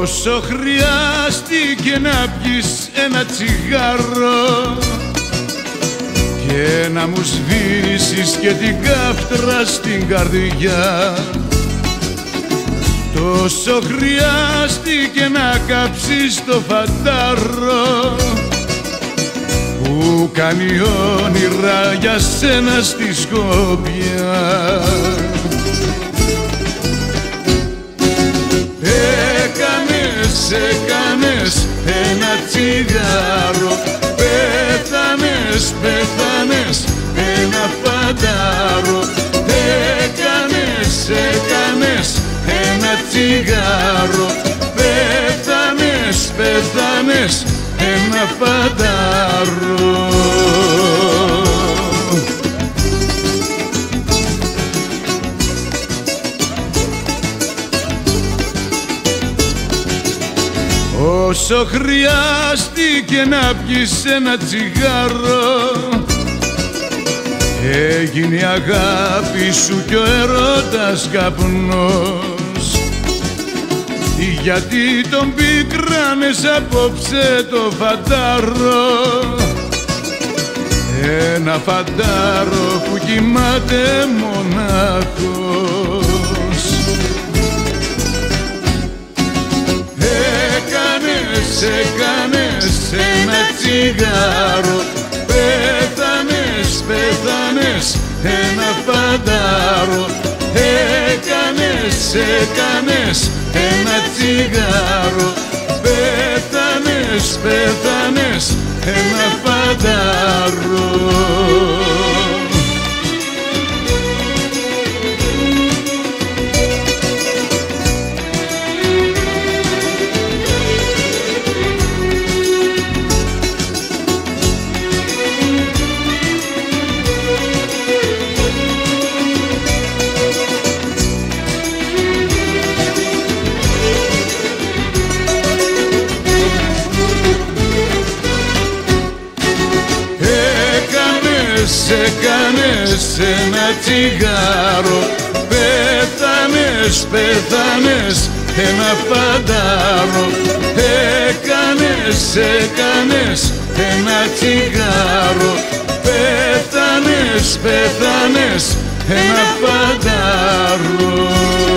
Όσο χρειάστηκε να πιεις ένα τσιγάρο και να μου σβήσεις και την κάφτρα στην καρδιά, τόσο χρειάστηκε να κάψεις το φαντάρο που κάνει όνειρα για σένα στη Σκόπια. Έκανες ένα τσιγάρο, πέθανες ένα φαντάρο. Έκανες ένα τσιγάρο, πέθανες ένα φαντάρο. Όσο χρειάστηκε να πιεις ένα τσιγάρο, έγινε η αγάπη σου κι ο έρωτας καπνός. Γιατί τον πίκρανες απόψε το φαντάρο, ένα φαντάρο που κοιμάται μονάχος. Έκανες ένα τσιγάρο, πέθανες ένα φαντάρο. Έκανες ένα τσιγάρο, πέθανες ένα φαντάρο. Έκανες ένα τσιγάρο, πέθανες ένα φαντάρο. Έκανες ένα τσιγάρο, πέθανες ένα φαντάρο.